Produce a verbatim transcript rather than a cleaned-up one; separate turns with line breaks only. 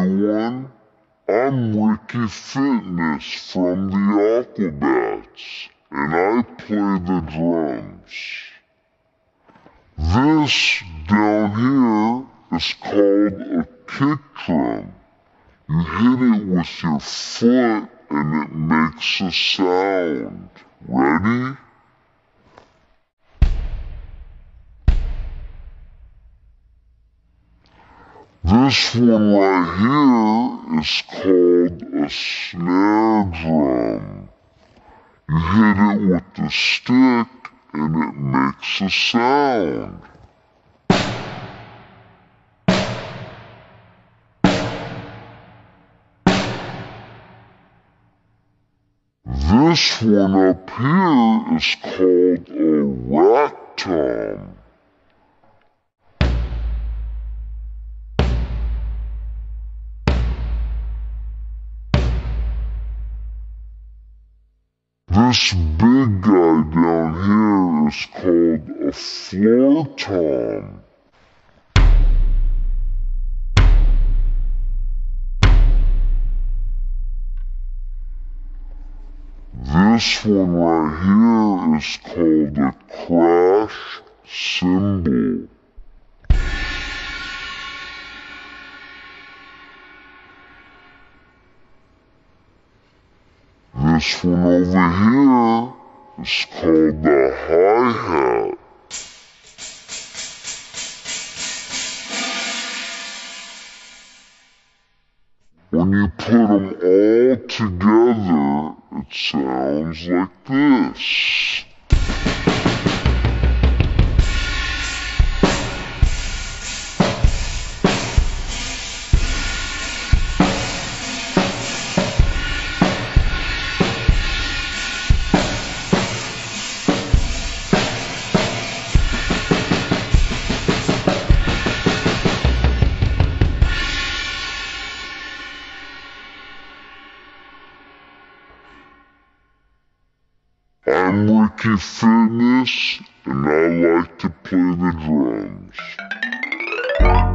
everyone, I'm Ricky Fitness from the Aquabats, and I play the drums. This down here is called a kick drum. You hit it with your foot and it makes a sound. Ready? This one right here is called a snare drum. You hit it with the stick and it makes a sound. This one up here is called a rat tom. This big guy down here is called a floor tom. This one right here is called a crash cymbal. This one over here is called the hi-hat. When you put them all together, it sounds like this. I'm Ricky Fitness, and I like to play the drums.